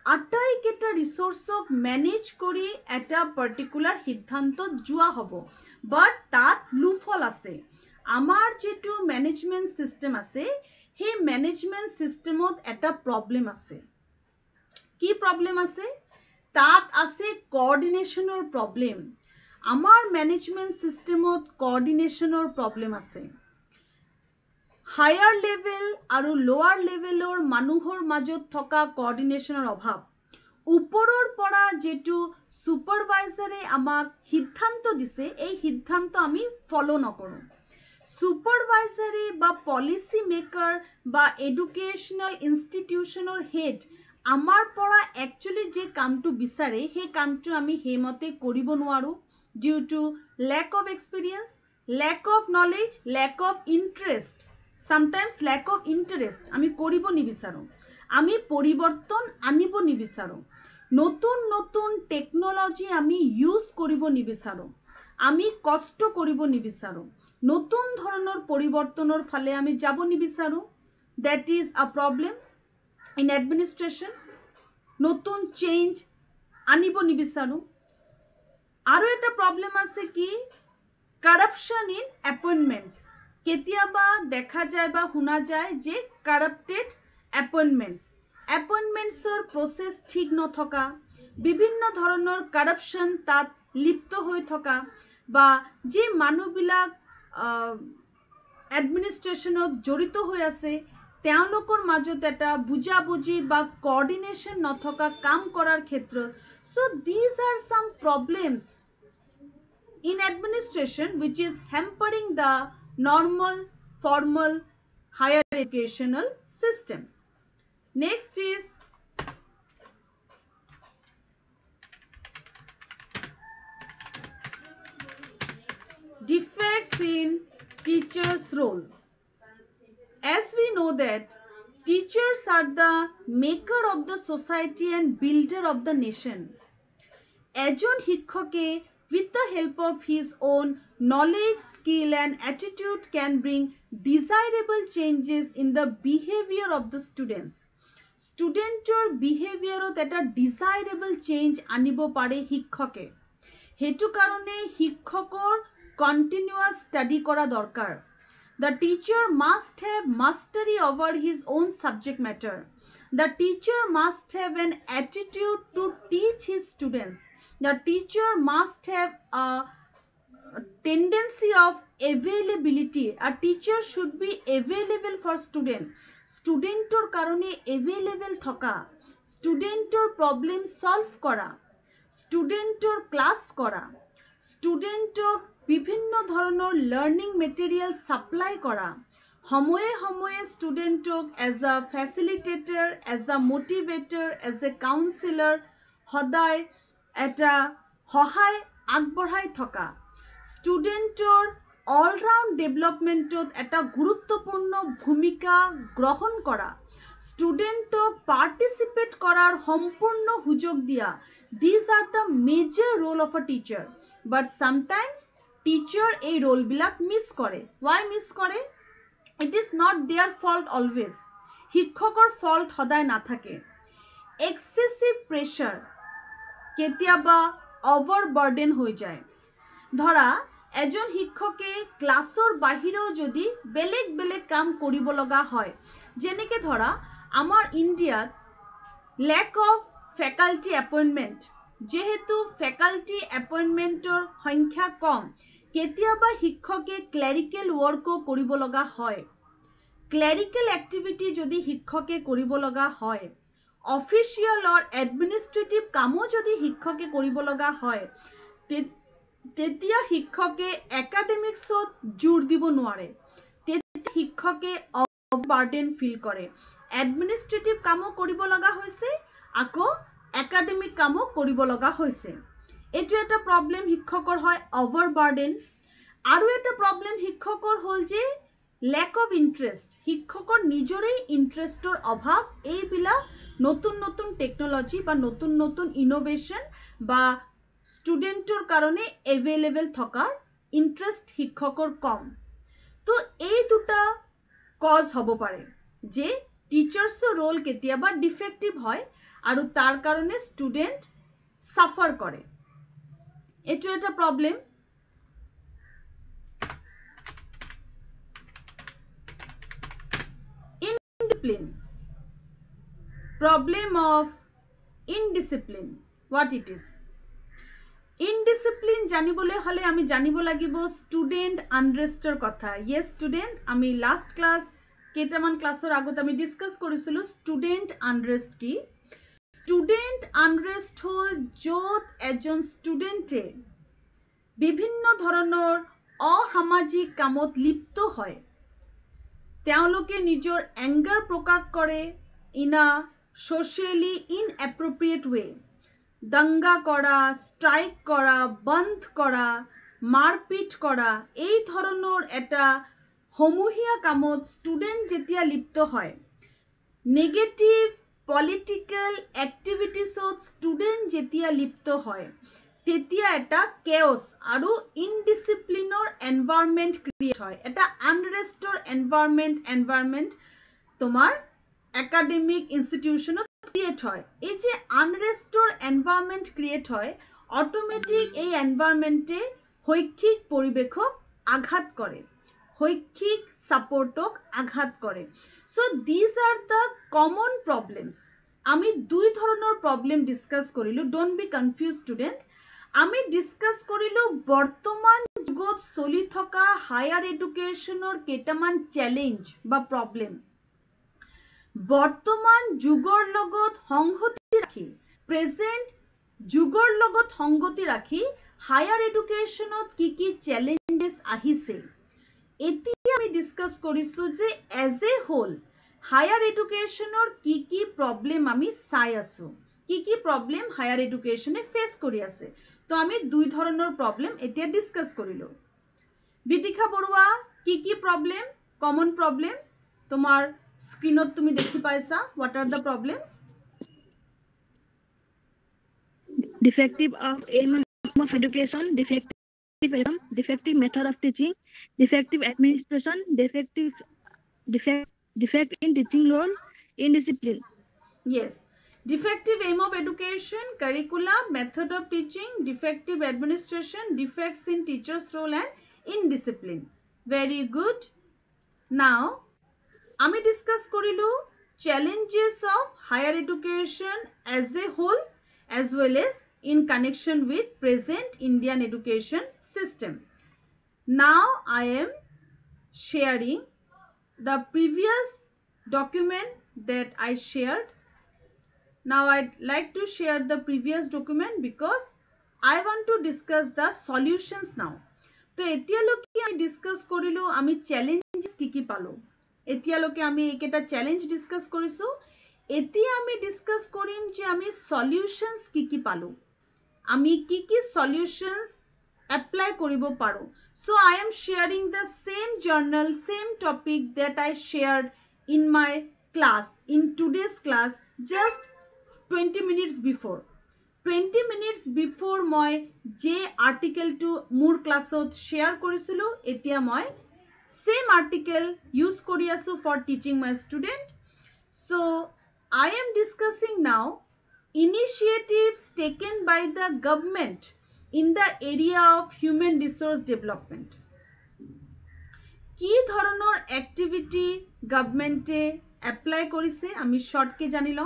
আটাইকেইটা ৰিসোৰ্সক manage কৰি এটা particular সিদ্ধান্তত যোৱা হ'ব বাট তাত loophole আছে আমাৰ যেটো মেনেজমেন্ট সিস্টেম আছে সেই মেনেজমেন্ট সিস্টেমত এটা প্ৰবলেম আছে কি প্ৰবলেম আছে তাত আছে কোঅৰ্ডিনেশনৰ প্ৰবলেম আমাৰ মেনেজমেন্ট সিস্টেমত কোঅৰ্ডিনেশনৰ প্ৰবলেম আছে হায়াৰ লেভেল আৰু লোৱাৰ লেভেলৰ মানুহৰ মাজত থকা কোঅৰ্ডিনেশনৰ অভাৱ ওপৰৰ পৰা যেটো সুপাৰভাইজাৰে আমাক সিদ্ধান্ত দিছে এই সিদ্ধান্ত আমি ফলো নকৰো সুপাৰভাইজাৰে বা পলিসি মেকাৰ বা এডুকেশনাল ইনষ্টিটিউশনৰ হেড আমাৰ পৰা একচুয়ালি যে কামটো বিচাৰে সেই কামটো আমি হেমতে কৰিব নোৱাৰো due to lack of experience lack of knowledge lack of interest sometimes lack of interest আমি কৰিব নিবিচাৰো আমি পৰিৱৰ্তন আনিব নিবিচাৰো নতুন নতুন টেকনলজি আমি ইউজ কৰিব নিবিচাৰো আমি কষ্ট কৰিব নিবিচাৰো নতুন ধৰণৰ পৰিৱৰ্তনৰ ফালে আমি যাব নিবিচাৰো that is a problem in administration নতুন চেঞ্জ আনিব নিবিচাৰো আৰু এটা প্ৰবলেম আছে কি corruption in appointments কেতিয়াবা দেখা যায় বা শুনা যায় যে কারাপ্টেড অ্যাপয়েন্টমেন্টস অ্যাপয়েন্টমেন্টসৰ প্ৰসেস ঠিক নথকা বিভিন্ন ধৰণৰ কারাপশন তাত লিপ্ত হৈ থকা বা যে মানুহবিলাক এডমিনিষ্ট্ৰেচনত জড়িত হৈ আছে তেওঁলোকৰ মাজত এটা বুজাবুজি বা কোঅৰ্ডিনেশন নথকা কাম কৰাৰ ক্ষেত্ৰত so these are some problems in administration which is hampering the normal formal higher educational system next is defects in teachers role as we know that teachers are the maker of the society and builder of the nation ejon শিক্ষকে with the help of his own knowledge, skill and attitude can bring desirable changes in the behavior of the students. Studenter behavior at a desirable change anibo pare শিক্ষকে hetu karone শিক্ষকৰ continuous study kora dorkar the teacher must have mastery over his own subject matter the teacher must have an attitude to teach his students the teacher must have a, a tendency of availability a teacher should be available for student studentor karone available thoka studentor problem solve kora studentor class kora studentok bibhinno dhoroner learning material supply kora homoye homoye studentok as a facilitator as a motivator as a counselor hoday এটা সহায় আগবঢ়াই থকা ষ্টুডেন্টৰ all round ডেভেলপমেন্টত এটা গুৰুত্বপূৰ্ণ ভূমিকা গ্ৰহণ কৰা ষ্টুডেন্টক পাৰ্টিসিপেট কৰাৰ সম্পূৰ্ণ সুযোগ দিয়া these are the major role of a teacher but sometimes teacher এই role বিলাক মিস কৰে why মিস কৰে it is not their fault always শিক্ষকৰ fault সদায় নাথাকে excessive pressure কেতিয়াবা overburden হৈ যায় ধৰা এজন শিক্ষকে ক্লাছৰ বাহিৰেও যদি বেলেগ বেলেগ কাম কৰিব লগা হয় যেনেকে ধৰা আমাৰ ইন্ডিয়াত lack of faculty appointment যেহেতু faculty appointmentor সংখ্যা কম কেতিয়াবা শিক্ষকে clerical workও কৰিব লগা হয় clerical activity যদি শিক্ষকে কৰিব লগা হয় official or administrative কামো যদি শিক্ষকে কৰিব লগা হয় তেতিয়া শিক্ষকে academicsত জোৰ দিব নোৱাৰে তেতিয়া শিক্ষকে overburden feel কৰে administrative কামো কৰিব লগা হৈছে আকৌ academic কামো কৰিব লগা হৈছে এটো এটা problem শিক্ষকৰ হয় overburden আৰু এটা problem শিক্ষকৰ হল যে lack of interest শিক্ষকৰ নিজৰে ইন্টাৰেষ্টৰ অভাৱ এইবিলাক নতুন নতুন টেকনলজি বা নতুন নতুন ইনোভেশন বা স্টুডেন্টৰ কাৰণে এভেইলেবল থকাৰ ইন্টারেস্ট শিক্ষকৰ কম তো এই দুটা কজ হ'ব পাৰে যে টিচাৰ্ছৰ ৰোল কেতিয়াবা ডিফেক্টিভ হয় আৰু তাৰ কাৰণে ষ্টুডেন্ট সাফাৰ কৰে এটো এটা problem indiscipline problem of indiscipline what it is indiscipline জানিবলে হলে আমি জানিব লাগিব student unrest এর কথা yes student আমি last class কেটামান ক্লাসের আগত আমি ডিসকাস করেছিল student unrest কি student unrest হল যত এজন স্টুডেন্টে বিভিন্ন ধরনের অসামাজিক কামত লিপ্ত হয় তেওঁলোকে নিজৰ anger প্ৰকাশ কৰে in a socially inappropriate way দাঙ্গা করা স্ট্রাইক করা বন্ধ করা মারপিট করা এই ধরনের এটা সমূহীয়া কামত স্টুডেন্ট যেতিয়া লিপ্ত হয় নেগেটিভ পলিটিক্যাল অ্যাক্টিভিটিসত স্টুডেন্ট যেতিয়া লিপ্ত হয় তেতিয়া এটা কেওস আৰু ইনডিসিপ্লিনৰ এনভায়রনমেন্ট ক্রিয়েট হয় এটা আনরেস্টৰ এনভায়রনমেন্ট এনভায়রনমেন্ট তোমার একাডেমিক ইনস্টিটিউশনত ক্রিয়েট হয় এই যে আনরেস্টৰ এনভায়রনমেন্ট ক্রিয়েট হয় অটোমেটিক এই এনভায়রনমেন্টে শৈক্ষিক পরিবেশক আঘাত করে শৈক্ষিক সাপোর্টক আঘাত করে so this are the common problems আমি দুই ধরনের প্রবলেম ডিসকাস করিলো ডোন্ট বি কনফিউজ স্টুডেন্ট আমি ডিসকাস করিলো বর্তমান যুগত চলি থকা হায়ার এডুকেশনৰ কেটামান চ্যালেঞ্জ বা প্রবলেম বর্তমান যুগৰ লগত সংগতি ৰাখি প্রেজেন্ট যুগৰ লগত সংগতি ৰাখি হায়ার এডুকেশনত কি কি চ্যালেঞ্জেস আহিছে এতিয়া আমি ডিসকাস কৰিছো যে এজ এ হোল হায়ার এডুকেশনৰ কি কি প্রবলেম আমি চাই আছো কি কি প্রবলেম হায়ার এডুকেশনে ফেস কৰি আছে তো আমি দুই ধরনের প্রবলেম এতিয়া ডিসকাস করিলো বিদিশা বড়ুয়া কি কি প্রবলেম কমন প্রবলেম তোমার স্ক্রিনত তুমি দেখি পাইছা what are the problems defective of aim of education defective aim defective method of teaching defective administration defective defect defect in teaching role indiscipline yes defective aim of education curriculum method of teaching defective administration defects in teachers role and indiscipline very good now আমি discuss করিলো challenges of higher education as a whole as well as in connection with present Indian education system now I am sharing the previous document that I shared now I'd like to share the previous document because I want to discuss the solutions now তো এতিয়ালৈকে আমি discuss করিলো আমি challenges কি কি পালো এতিয়ালৈকে আমি একটা চ্যালেঞ্জ ডিসকাস কৰিছো এতিয়া আমি ডিসকাস কৰিম যে আমি সলিউশনস কি কি পালো আমি কি কি সলিউশনস এপ্লাই কৰিব পাৰো so I am sharing the same journal same topic that I shared in my class in today's class just twenty minutes before twenty minutes before মই যে আৰ্টিকেলটো মোৰ ক্লাছত শেয়াৰ কৰিছিলো এতিয়া মই same article use kori asu for teaching my student so I am discussing now initiatives taken by the government in the area of human resource development ki dhoroner activity government e apply korise ami short ke janilo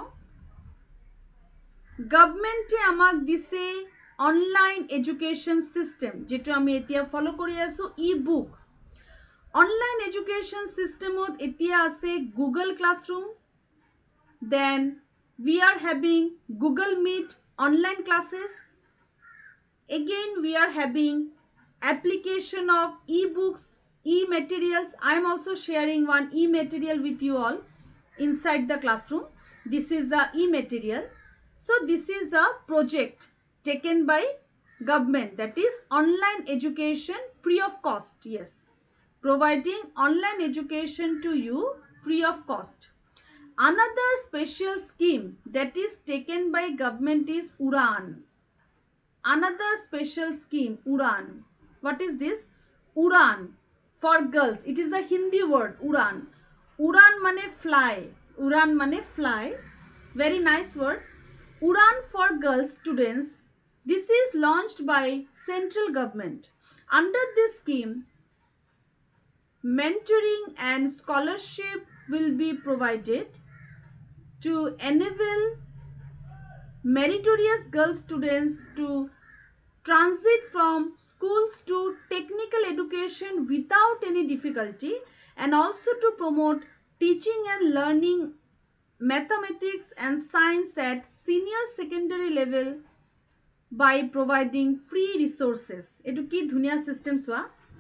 government e amak dise online education system jeto ami etia follow kori asu e-book online education system od etia ase Google Classroom then we are having Google Meet online classes again we are having application of e-books e-materials I am also sharing one e-material with you all inside the classroom this is the e-material so this is the project taken by government that is online education free of cost yes providing online education to you free of cost another special scheme that is taken by government is Udan another special scheme Udan what is this Udan for girls it is the Hindi word Udan Udan mane fly Udan mane fly very nice word Udan for Girls Students. This is launched by central government. Under this scheme, mentoring and scholarship will be provided to enable meritorious girl students to transit from schools to technical education without any difficulty, and also to promote teaching and learning mathematics and science at senior secondary level by providing free resources. Etu ki dhuniya system soa.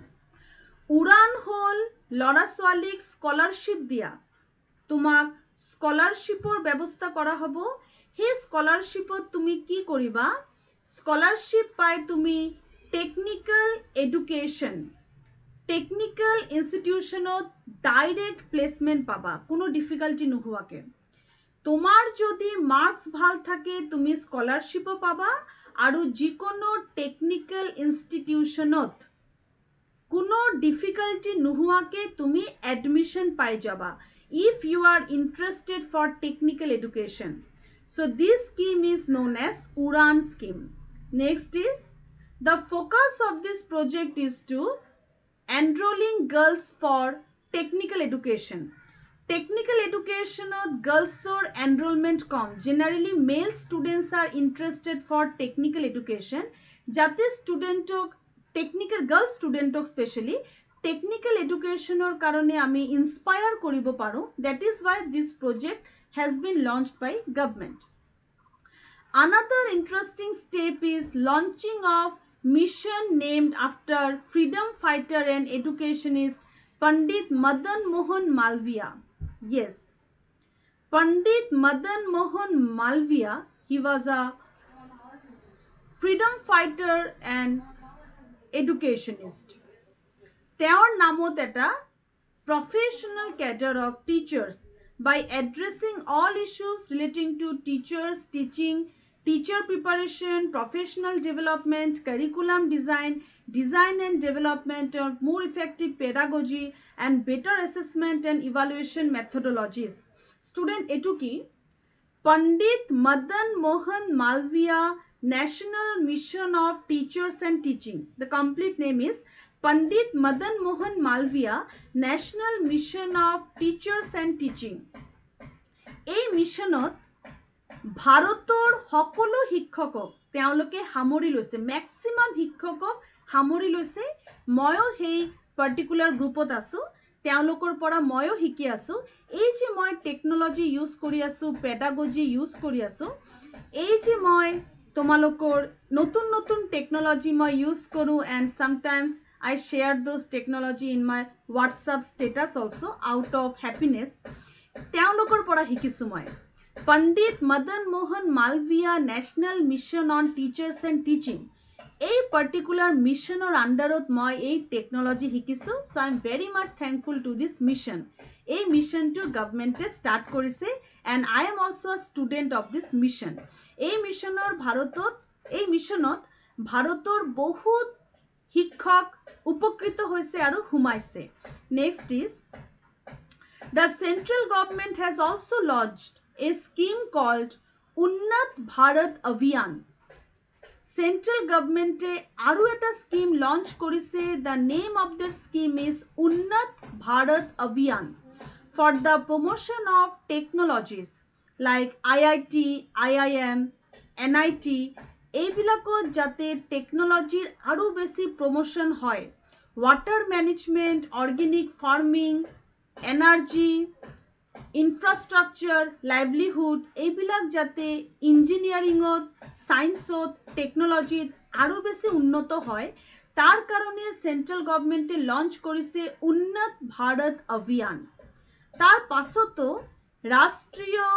Udan hol lora soalik scholarship dia tumak scholarship or ব্যবস্থা করা হবো. He scholarship tumi ki koriba, scholarship pai tumi technical education technical institution direct placement paba, কোনো difficulty নোহোৱাকে. তোমার যদি marks ভাল থাকে তুমি স্কলারশিপও পাবা, আৰু যিকোনো টেকনিক্যাল ইনস্টিটিউশনত কোনো ডিফিকাল্টি নোহোৱাকে তুমি এডমিশন পাই যাবা if you are interested for technical education. So this scheme is known as Udan scheme. Next is the focus of this project is to enrolling girls for technical education. Technical education of girls or enrollment com. Generally male students are interested for technical education. Jate student technical girl student specially technical education or karone ami inspire koribo paro. That is why this project has been launched by government. Another interesting step is launching of mission named after freedom fighter and educationist Pandit Madan Mohan Malviya. Yes, Pandit Madan Mohan Malviya, he was a freedom fighter and educationist. Their namot eta professional cadre of teachers by addressing all issues relating to teachers, teaching, teacher preparation, professional development, curriculum design, design and development of more effective pedagogy and better assessment and evaluation methodologies. Student etu ki Pandit Madan Mohan Malviya National Mission of Teachers and Teaching. The complete name is Pandit Madan Mohan Malviya National Mission of Teachers and Teaching. এই মিশনত ভাৰতৰ সকলো শিক্ষকক তেওঁলোকে সামৰি লৈছে, maximum শিক্ষকক সামৰি লৈছে. ময়ো সেই পাৰ্টিকুলাৰ গ্ৰুপত আছো, তেওঁলোকৰ পৰা ময়ো শিকি আছো. এই যে মই টেকনলজি ইউজ কৰি আছো, পেডাগজি ইউজ কৰি আছো, এই যে মই তোমালোকৰ নতুন নতুন টেকনলজি মই ইউজ কৰো, and sometimes I share those technology in my WhatsApp status also out of happiness. তেওঁলোকৰ পৰা শিকিছো মই. Pandit Madan Mohan Malviya National Mission on Teachers and Teaching. A particular mission or underot moi a technology hikisu. So I am very much thankful to this mission. A mission to government start korise, and I am also a student of this mission. A mission or Bharatot, a missionot Bharator bahut শিক্ষক উপকৃত হৈছে আৰু হুমাইছে. Next is the central government has also launched a scheme called Unnat Bharat Abhiyan. Central government aru eta scheme launch korise. The name of the scheme is Unnat Bharat Abhiyan for the promotion of technologies like I I T, I I M, N I T. এইবিলাকত যাতে টেকনলজিৰ আৰু বেছি promotion হয়. Water management, organic farming, energy, infrastructure, livelihood এইবিলাক যাতে ইঞ্জিনিয়ারিংত, সায়েন্সত, টেকনলজিত আৰু বেছি উন্নত হয়, তার কারণে সেন্ট্রাল গভর্নমেন্টে লঞ্চ করেছে উন্নত ভারত অভিযান. তার পাছতো রাষ্ট্রীয়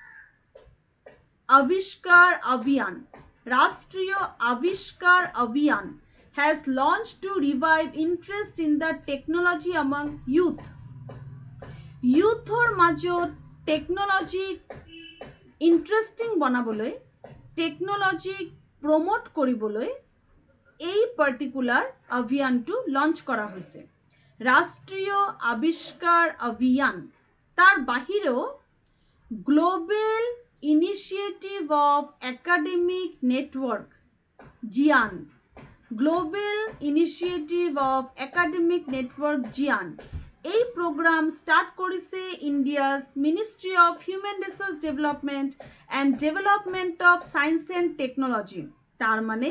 আবিষ্কার অভিযান রাষ্ট্রীয় আবিষ্কার অভিযান has launched to revive interest in the technology among youth. Youthor majot technology interesting banaboloi, technology promote koriboloi এই particular অভিযান to launch করা হয়েছে. রাষ্ট্রীয় আবিষ্কার অভিযান তার বাহিরেও global Initiative of Academic Network, GIAN. Global Initiative of Academic Network, GIAN. এই program start করেছে India's Ministry of Human Resource Development and Development of Science and Technology. তার মানে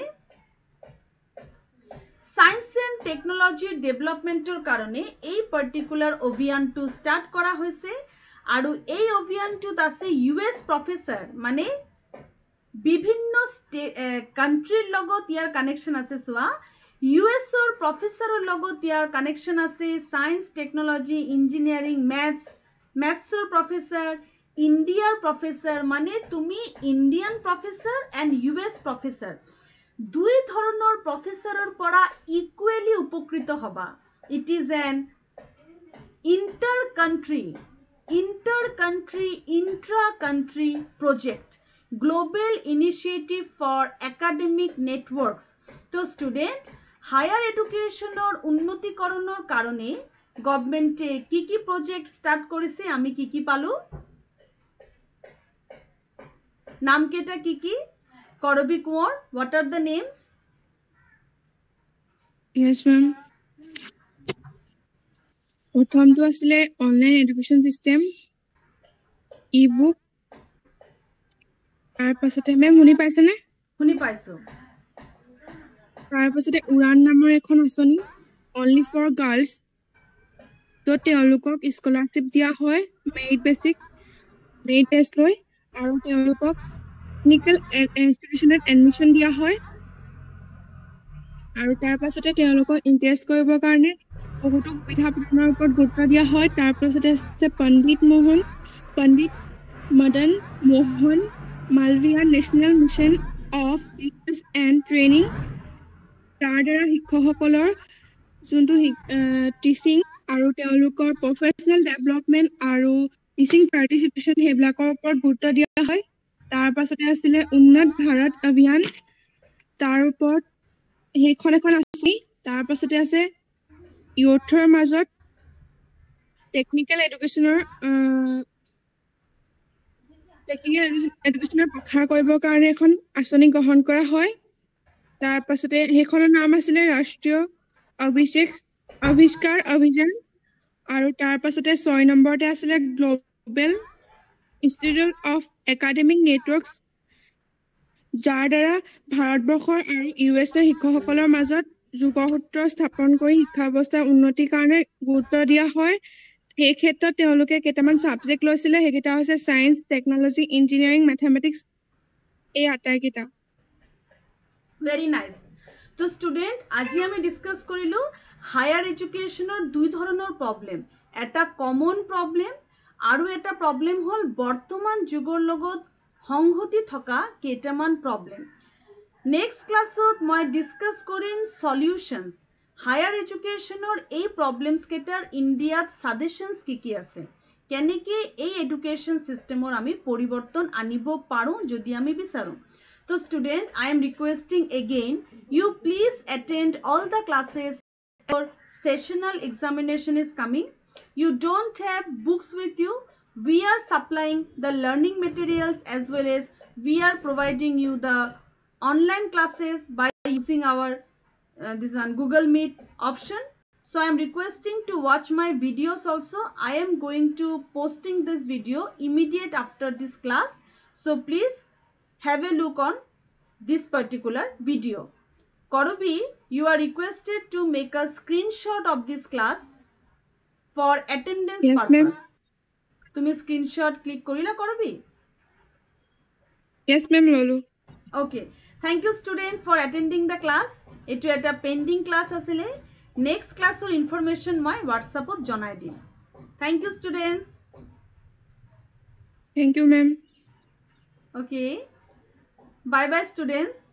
Science and Technology Developmentor কারণে এই particular অভিযানটো start করা হয়েছে আৰু এই অভিযানটোত আছে ইউএস প্রফেসর মানে বিভিন্ন কান্ট্রিৰ লগত ইয়াৰ কানেকশন আছে সোয়া ইউএছৰ প্ৰফেসৰৰ লগত ইয়াৰ কানেকশন আছে সায়েন্স টেকনলজি ইঞ্জিনিয়াৰিং ম্যাথছ ম্যাথছৰ প্ৰফেসৰ ইন্ডিয়াৰ প্ৰফেসৰ মানে তুমি Indian professor and US professor দুই ধৰণৰ প্ৰফেসৰৰ পৰা ইকুৱেলি উপকৃত হবা it is an inter country inter-country, intra-country project, global initiative for academic networks. So student, higher education or unnoti koronor karone, government e kiki project start korise, ami kiki palu? Naam keta kiki? Korobi Kuor, what are the names? Yes, ma'am. প্ৰথমটো আছিলে online education system e book তাৰ পাছতে ma'am শুনি পাইছেনে শুনি পাইছো তাৰ পাছতে উড়ান নামৰ এখন আঁচনি অনলি ফৰ গাৰ্লছ তো তেওঁলোকক স্কলাৰশ্বিপ দিয়া হয় মেৰিট বেচিক মেৰিট টেষ্ট লৈ আৰু তেওঁলোকক টেকনিকেল ইনষ্টিটিউচনত এডমিশ্যন দিয়া হয় আৰু তাৰ পাছতে তেওঁলোকক ইণ্টাৰেষ্ট কৰিবৰ কাৰণে বহুতো সুবিধা প্ৰদানৰ ওপৰত গুৰুত্ব দিয়া হয় তাৰ পাছতে আছে Pandit Mohan Pandit Madan Mohan Malviya national mission of teachers and training তাৰ দ্বাৰা শিক্ষকসকলৰ যোনটো টিচিং আৰু তেওঁলোকৰ প্ৰফেশ্যনেল ডেভেলপমেণ্ট আৰু টিচিং পাৰ্টিচিপেশ্যন সেইবিলাকৰ ওপৰত গুৰুত্ব দিয়া হয় তাৰ পাছতে আছিলে উন্নত ভাৰত অভিযান তাৰ ওপৰত সেইখন এখন আঁচনি তাৰ পাছতে আছে ইউথৰ মাজত টেকনিকেল এডুকেশ্যনৰ টেকনিকেল এডুকেশ্যনৰ প্ৰসাৰ কৰিবৰ কাৰণে এখন আঁচনি গ্ৰহণ কৰা হয় তাৰ পাছতে সেইখনৰ নাম আছিলে ৰাষ্ট্ৰীয় অভিষেক আৱিষ্কাৰ অভিযান আৰু তাৰ পাছতে ছয় নম্বৰতে আছিলে global institute of academic networks যাৰ দ্বাৰা ভাৰতবৰ্ষৰ আৰু ইউ এছ এ শিক্ষকসকলৰ মাজত যোগসূত্ৰ স্থাপন কৰি শিক্ষা ব্যৱস্থাৰ উন্নতিৰ কাৰণে গুৰুত্ব দিয়া হয় সেই ক্ষেত্ৰত তেওঁলোকে কেইটামান সাবজেক্ট লৈছিলে সেইকেইটা হৈছে সায়েন্স টেকনলজি ইঞ্জিনিয়াৰিং মেথমেটিক্স এই আটাইকেইটা ভেৰি নাইস তো ষ্টুডেন্ট আজি আমি ডিসকাস কৰিলো হায়াৰ এডুকেশ্যনৰ দুই ধৰণৰ প্ৰবলেম এটা কমন প্ৰবলেম আৰু এটা প্ৰবলেম হল বৰ্তমান যুগৰ লগত সংহতি থকা কেইটামান প্ৰবলেম নেক্সট ক্লাছত মই ডিসকাস কৰিম সলিউশনস হায়াৰ এডুকেশ্যনৰ এই প্ৰবলেমস কেইটাৰ ইণ্ডিয়াত সাজেশনস কি কি আছে কেনেকৈ এই এডুকেশ্যন সিস্টেমৰ আমি পৰিৱৰ্তন আনিব পাৰো যদি আমি বিচাৰো তো student I am requesting again you please attend all the classes your sessional examination is coming you don't have books with you we are supplying the learning materials as well as we are providing you the online classes by using our uh, this one Google Meet option so I am requesting to watch my videos also I am going to posting this video immediate after this class so please have a look on this particular video Korobi you are requested to make a screenshot of this class for attendance yes, purpose tumi screenshot click korila Korobi yes ma'am lolu okay thank you student for attending the class etu eta pending class asile next class or information moi whatsapp ot janai dim thank you students thank you ma'am okay bye bye students